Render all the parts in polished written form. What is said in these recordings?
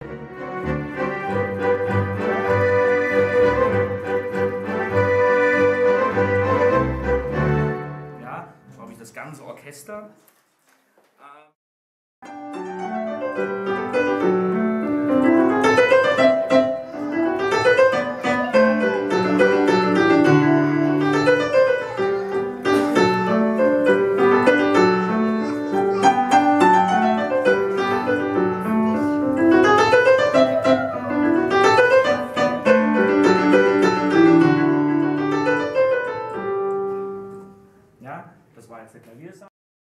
Ja, so habe ich das ganze Orchester. Ja, das war jetzt der Klaviersound.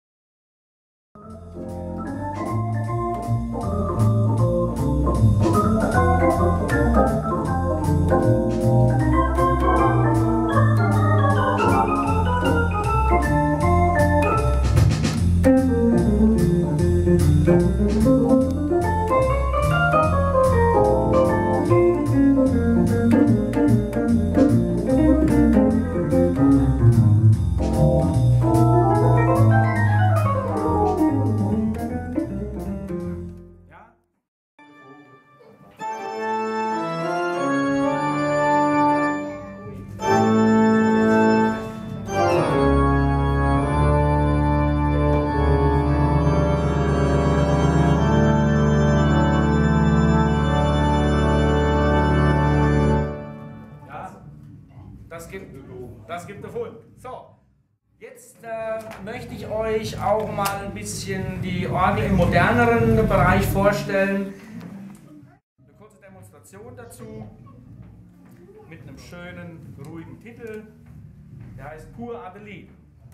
Das gibt davon. So, jetzt möchte ich euch auch mal ein bisschen die Orgel im moderneren Bereich vorstellen. Eine kurze Demonstration dazu mit einem schönen, ruhigen Titel. Der heißt Pour Adeline.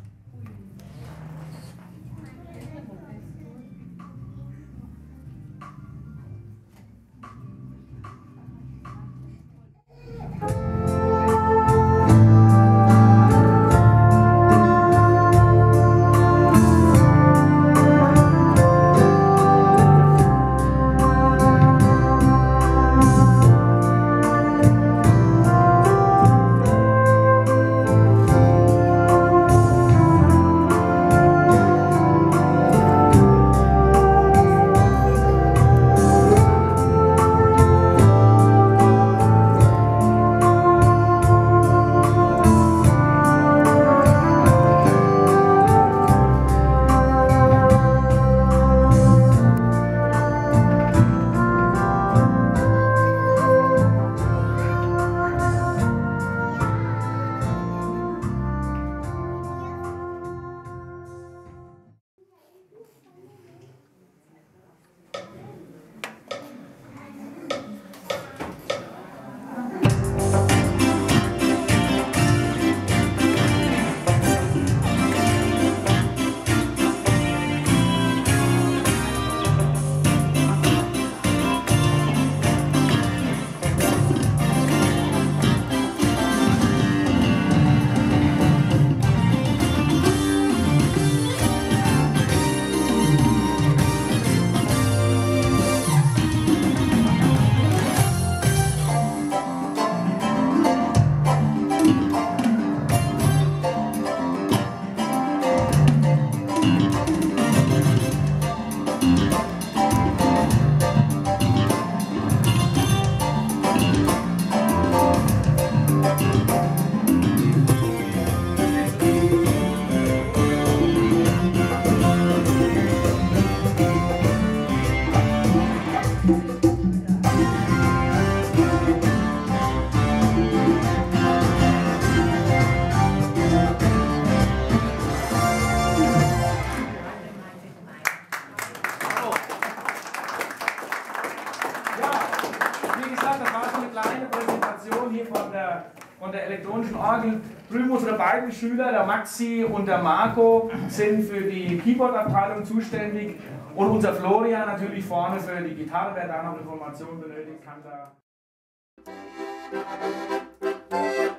Von der elektronischen Orgel. Drüben unsere beiden Schüler, der Maxi und der Marco, sind für die Keyboard-Abteilung zuständig. Und unser Florian natürlich vorne für die Gitarre, wer da noch Informationen benötigt, kann da.